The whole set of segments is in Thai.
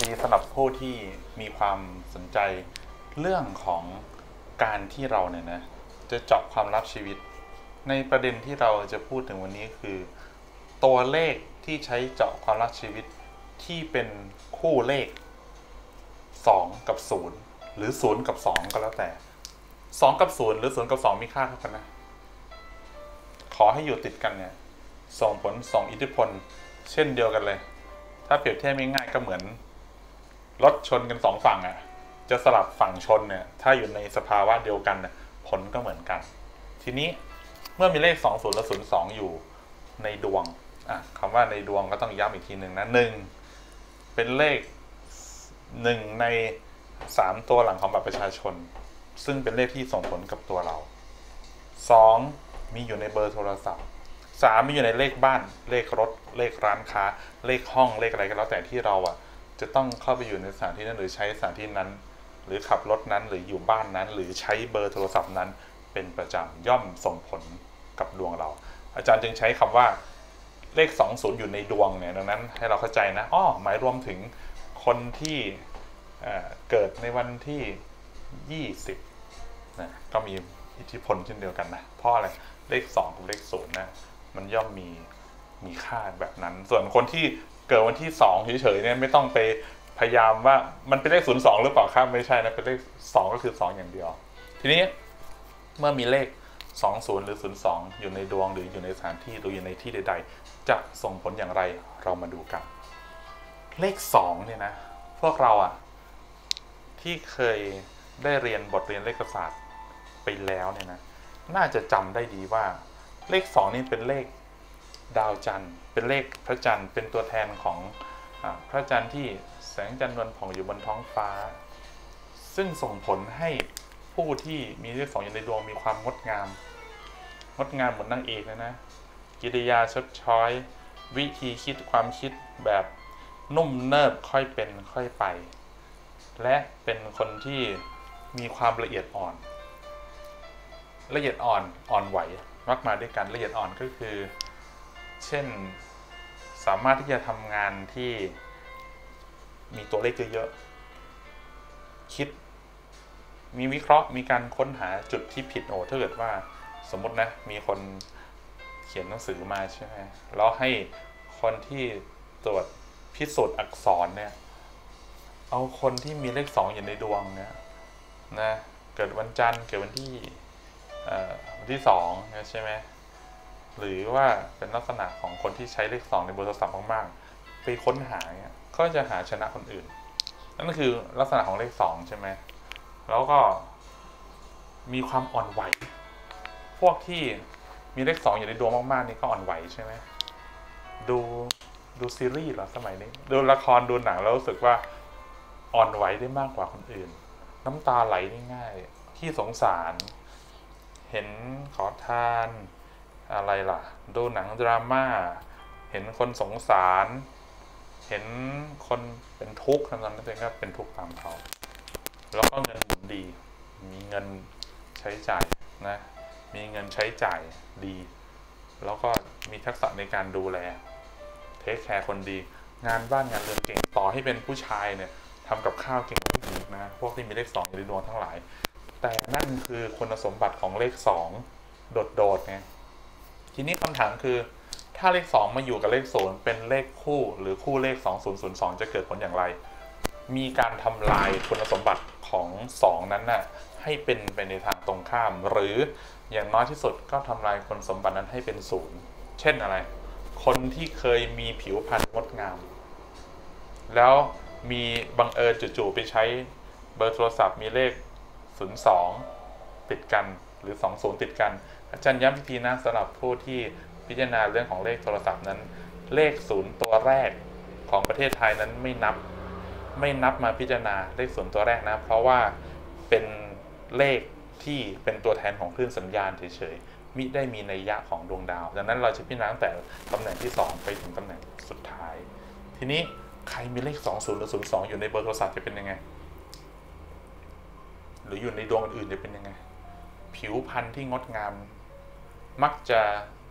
ดีสำหรับผู้ที่มีความสนใจเรื่องของการที่เราเนี่ยนะจะเจาะความลับชีวิตในประเด็นที่เราจะพูดถึงวันนี้คือตัวเลขที่ใช้เจาะความลับชีวิตที่เป็นคู่เลข2กับ0หรือ0กับ2ก็แล้วแต่2กับ0หรือ0กับ2มีค่าเท่ากันนะขอให้อยู่ติดกันเนี่ยส่งผล2อิทธิพลเช่นเดียวกันเลยถ้าเปรียบเทียบง่ายๆก็เหมือนรถชนกัน2ฝั่งอ่ะจะสลับฝั่งชนเนี่ยถ้าอยู่ในสภาวะเดียวกันเนี่ยผลก็เหมือนกันทีนี้เมื่อมีเลข20และ02อยู่ในดวงคำว่าในดวงก็ต้องย้ำอีกทีหนึ่งนะ1เป็นเลข1ใน3ตัวหลังของบัตรประชาชนซึ่งเป็นเลขที่ส่งผลกับตัวเรา2มีอยู่ในเบอร์โทรศัพท์3มีอยู่ในเลขบ้านเลขรถเลขร้านค้าเลขห้องเลขอะไรก็แล้วแต่ที่เราจะต้องเข้าไปอยู่ในสถานที่นั้นหรือใช้สถานที่นั้นหรือขับรถนั้นหรืออยู่บ้านนั้นหรือใช้เบอร์โทรศัพท์นั้นเป็นประจำย่อมส่งผลกับดวงเราอาจารย์จึงใช้คำว่าเลข20อยู่ในดวงเนี่ยดังนั้นให้เราเข้าใจนะหมายรวมถึงคนที่เกิดในวันที่20นะก็มีอิทธิพลเช่นเดียวกันนะเพราะอะไรเลข2กับเลข0นะมันย่อมมีค่าแบบนั้นส่วนคนที่เกิดวันที่2เฉยๆเนี่ยไม่ต้องไปพยายามว่ามันเป็นเลข02หรือเปล่าครับไม่ใช่นะเป็นเลข2ก็คือ2อย่างเดียวทีนี้เมื่อมีเลข20หรือ02อยู่ในดวงหรืออยู่ในสถานที่หรืออยู่ในที่ใดๆจะส่งผลอย่างไรเรามาดูกันเลข2เนี่ยนะพวกเราที่เคยได้เรียนบทเรียนเลขศาสตร์ไปแล้วเนี่ยนะน่าจะจำได้ดีว่าเลข2นี่เป็นเลขดาวจันทร์เป็นเลขพระจันทร์เป็นตัวแทนของพระจันทร์ที่แสงจันทร์นวลผ่องอยู่บนท้องฟ้าซึ่งส่งผลให้ผู้ที่มีเลข2อยู่ในดวงมีความงดงามเหมือนนางเอกนะกิริยาชดช้อยวิธีคิดความคิดแบบนุ่มเนิบค่อยเป็นค่อยไปและเป็นคนที่มีความละเอียดอ่อนไหวมากมาด้วยกันละเอียดอ่อนก็คือเช่นสามารถที่จะทำงานที่มีตัวเลขเยอะๆคิดมีวิเคราะห์มีการค้นหาจุดที่ผิดถ้าเกิดว่าสมมตินะมีคนเขียนหนังสือมาใช่ไหมแล้วให้คนที่ตรวจพิสูจน์อักษรเนี่ยเอาคนที่มีเลข2อยู่ในดวงเนี่ยนะเกิดวันจันทร์เกิดวันที่2นะใช่ไหมหรือว่าเป็นลักษณะของคนที่ใช้เลข2ในเบอร์โทรศัพท์มากๆไปค้นหาเนี่ยก็จะหาชนะคนอื่นนั่นคือลักษณะของเลข2ใช่ไหมแล้วก็มีความอ่อนไหวพวกที่มีเลข2อยู่ในดวงมากๆนี่ก็อ่อนไหวใช่ไหมดูซีรีส์เหรอสมัยนี้ดูละครดูหนังแล้วรู้สึกว่าอ่อนไหวได้มากกว่าคนอื่นน้ำตาไหลได้ง่ายขี้สงสารเห็นขอทานอะไรล่ะดูหนังดราม่าเห็นคนสงสารเห็นคนเป็นทุกข์นั้นเองก็เป็นทุกข์ตามเขาแล้วก็เงินหมุนดีมีเงินใช้จ่ายนะมีเงินใช้จ่ายดีแล้วก็มีทักษะในการดูแลเทคแคร์คนดีงานบ้านงานเรือนเก่งต่อให้เป็นผู้ชายเนี่ยทำกับข้าวเก่งกว่าผู้หญิงนะพวกที่มีเลข2อยู่ในดวงทั้งหลายแต่นั่นคือคุณสมบัติของเลข2โดดๆไงทีนี้คำถามคือถ้าเลข2มาอยู่กับเลข0เป็นเลขคู่หรือคู่เลข2002จะเกิดผลอย่างไรมีการทำลายคุณสมบัติของ2นั้นน่ะให้เป็นไปในทางตรงข้ามหรืออย่างน้อยที่สุดก็ทำลายคุณสมบัตินั้นให้เป็น0เช่นอะไรคนที่เคยมีผิวพรรณงดงามแล้วมีบังเอิญจู่ๆไปใช้เบอร์โทรศัพท์มีเลข02ติดกันหรือ20ติดกันอาจารย์ย้ำอีกทีนะสำหรับผู้ที่พิจารณาเรื่องของเลขโทรศัพท์นั้นเลข0ตัวแรกของประเทศไทยนั้นไม่นับมาพิจารณาเลข0ตัวแรกนะเพราะว่าเป็นเลขที่เป็นตัวแทนของคลื่นสัญญาณเฉยๆมิได้มีนัยยะของดวงดาวดังนั้นเราจะพิจารณาตั้งแต่ตำแหน่งที่2ไปถึงตำแหน่งสุดท้ายทีนี้ใครมีเลข20หรือ02อยู่ในเบอร์โทรศัพท์จะเป็นยังไงหรืออยู่ในดวงอื่นจะเป็นยังไงผิวพรรณที่งดงามมักจะ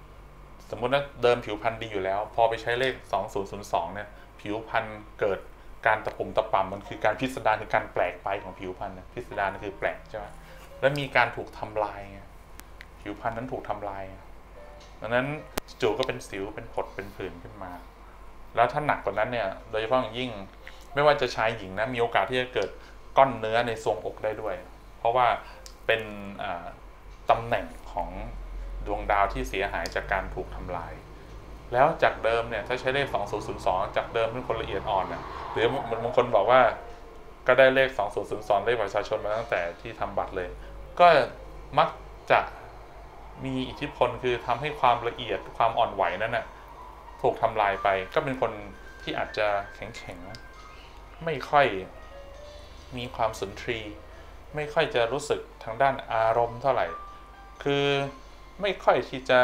สมมุติว่าเดิมผิวพรรณดีอยู่แล้วพอไปใช้เลข2002เนี่ยผิวพรรณเกิดการตะปุ่มตะป่ำมันคือการพิสดารคือการแปลกไปของผิวพรรณนะพิสดารคือแปลกใช่ไหมแล้วมีการถูกทำลายผิวพรรณนั้นถูกทำลายดังนั้นจู่ก็เป็นสิวเป็นผดเป็นผื่นขึ้นมาแล้วถ้าหนักกว่านั้นเนี่ยโดยเฉพาะอย่างยิ่งไม่ว่าจะชายหญิงนะมีโอกาสที่จะเกิดก้อนเนื้อในทรวงอกได้ด้วยเพราะว่าเป็นตำแหน่งของดวงดาวที่เสียหายจากการถูกทำลายแล้วจากเดิมเนี่ยถ้าใช้เลข2002จากเดิมเป็นคนละเอียดอ่อนนะหรือบางคนบอกว่าก็ได้เลข2002เลขประชาชนมาตั้งแต่ที่ทำบัตรเลยก็มักจะมีอิทธิพลคือทำให้ความละเอียดความอ่อนไหวนั้นน่ะถูกทำลายไปก็เป็นคนที่อาจจะแข็งไม่ค่อยมีความสุนทรีไม่ค่อยจะรู้สึกทางด้านอารมณ์เท่าไหร่คือไม่ค่อยที่จะ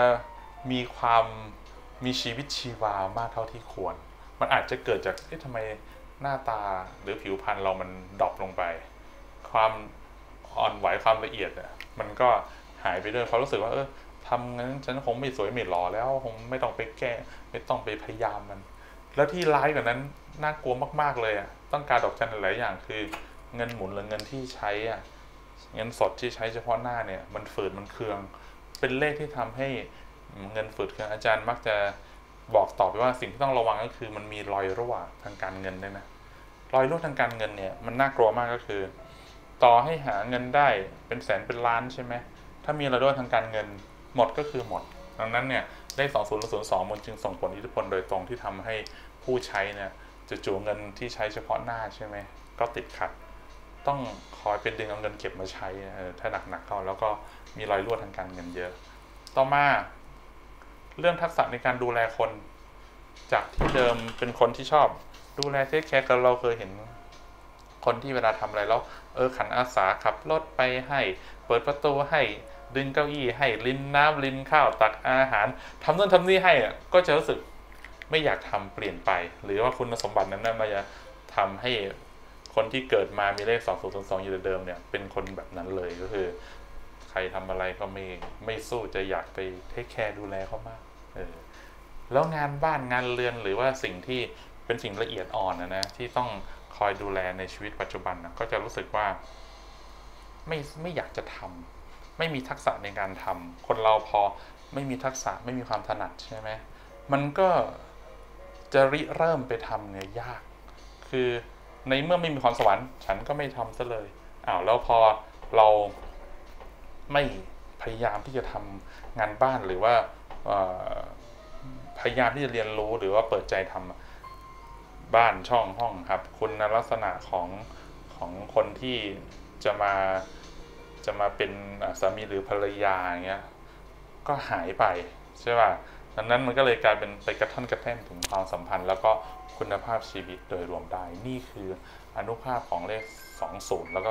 มีชีวิตชีวามากเท่าที่ควรมันอาจจะเกิดจากทำไมหน้าตาหรือผิวพรรณเรามันดรอปลงไปความอ่อนไหวความละเอียดเนี่ยมันก็หายไปด้วยเขารู้สึกว่าทำงั้นฉันคงไม่สวยไม่หล่อแล้วคงไม่ต้องไปแก้ไม่ต้องไปพยายามมันแล้วที่ร้ายกว่านั้นน่ากลัวมากๆเลยต้องการดอกจันหลายอย่างคือเงินหมุนหรือเงินที่ใช้เงินสดที่ใช้เฉพาะหน้าเนี่ยมันฝืดมันเคืองเป็นเลขที่ทำให้เงินฝืดเคืองอาจารย์มักจะบอกต่อไปว่าสิ่งที่ต้องระวังก็คือมันมีรอยรั่วทางการเงินด้วยนะรอยรั่วทางการเงินเนี่ยมันน่ากลัวมากก็คือต่อให้หาเงินได้เป็นแสนเป็นล้านใช่ไหมถ้ามีรอยรั่วทางการเงินหมดก็คือหมดดังนั้นเนี่ยได้2002มันจึงส่งผลอิทธิพลโดยตรงที่ทำให้ผู้ใช้เนี่ยจู่ๆเงินที่ใช้เฉพาะหน้าใช่ไหมก็ติดขัดต้องคอยเป็นดึงเอาเงินเก็บมาใช้ถ้าหนักๆเข้าแล้วก็มีรอยรั่วทางการเงินเยอะต่อมาเรื่องทักษะในการดูแลคนจากที่เดิมเป็นคนที่ชอบดูแลเทคแคร์กันเราเคยเห็นคนที่เวลาทำอะไรแล้วขันอาสาขับรถไปให้เปิดประตูให้ดึงเก้าอี้ให้รินน้ำรินข้าวตักอาหารทำนู่นทำนี่ให้ก็จะรู้สึกไม่อยากทำเปลี่ยนไปหรือว่าคุณสมบัตินั้นมันจะทำให้คนที่เกิดมามีเลข2002อยู่เดิมเนี่ยเป็นคนแบบนั้นเลยก็คือใครทำอะไรก็ไม่สู้จะอยากไปเทคแคร์ดูแลเขามากแล้วงานบ้านงานเรือนหรือว่าสิ่งที่เป็นสิ่งละเอียดอ่อนนะที่ต้องคอยดูแลในชีวิตปัจจุบันก็จะรู้สึกว่าไม่อยากจะทำไม่มีทักษะในการทำคนเราพอไม่มีทักษะไม่มีความถนัดใช่ไหมมันก็จะเริ่มไปทำเนี่ยยากคือในเมื่อไม่มีความสวรรค์ฉันก็ไม่ทำซะเลยแล้วพอเราไม่พยายามที่จะทำงานบ้านหรือว่าพยายามที่จะเรียนรู้หรือว่าเปิดใจทำบ้านช่องห้องครับคุณลักษณะของคนที่จะมาเป็นสามีหรือภรรยาอย่างเงี้ยก็หายไปใช่ป่ะดังนั้นมันก็เลยกลายเป็นไปกระท่อนกระแท่นถึงความสัมพันธ์แล้วก็คุณภาพชีวิตโดยรวมได้นี่คืออานุภาพของเลข20แล้วก็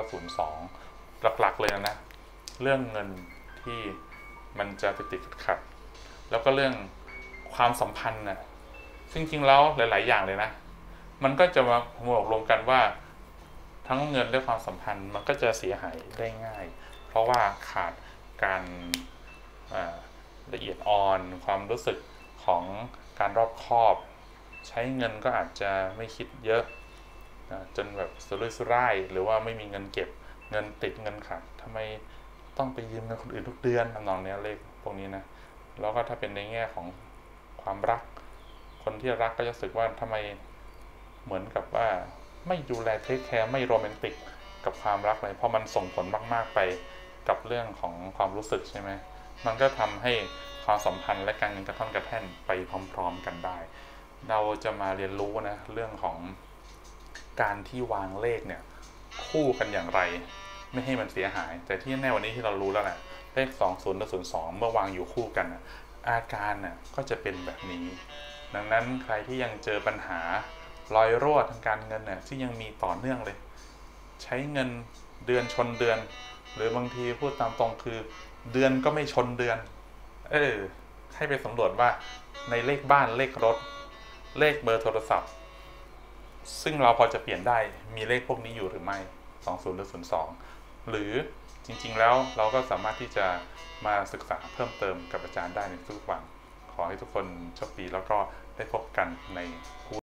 02หลักๆเลยนะเรื่องเงินที่มันจะไปติดขัดแล้วก็เรื่องความสัมพันธ์จริงๆแล้วหลายๆอย่างเลยนะมันก็จะมาหมวกรวมกันว่าทั้งเงินและความสัมพันธ์มันก็จะเสียหายได้ง่ายเพราะว่าขาดการละเอียดอ่อนความรู้สึกของการรอบคอบใช้เงินก็อาจจะไม่คิดเยอะจนแบบสุรุ่ยสุร่ายหรือว่าไม่มีเงินเก็บเงินติดเงินขาดทำไมต้องไปยืมเงินคนอื่นทุกเดือนทำนองนี้เลขพวกนี้นะแล้วก็ถ้าเป็นในแง่ของความรักคนที่รักก็จะรู้สึกว่าทำไมเหมือนกับว่าไม่ดูแลเทคแคร์ไม่โรแมนติกกับความรักเลยเพราะมันส่งผลมากๆไปกับเรื่องของความรู้สึกใช่ไหมมันก็ทำให้ความสัมพันธ์และการเงินกระท่อนกระแท่นไปพร้อมๆกันได้เราจะมาเรียนรู้นะเรื่องของการที่วางเลขเนี่ยคู่กันอย่างไรไม่ให้มันเสียหายแต่ที่แน่วันนี้ที่เรารู้แล้วแหละเลข20และ02เมื่อวางอยู่คู่กันอาการก็จะเป็นแบบนี้ดังนั้นใครที่ยังเจอปัญหารอยรั่วทางการเงินที่ยังมีต่อเนื่องเลยใช้เงินเดือนชนเดือนหรือบางทีพูดตามตรงคือเดือนก็ไม่ชนเดือนให้ไปสำรวจว่าในเลขบ้านเลขรถเลขเบอร์โทรศัพท์ซึ่งเราพอจะเปลี่ยนได้มีเลขพวกนี้อยู่หรือไม่20หรือ02หรือจริงๆแล้วเราก็สามารถที่จะมาศึกษาเพิ่มเติมกับอาจารย์ได้ในทุกวันขอให้ทุกคนโชคดีแล้วก็ได้พบกันใน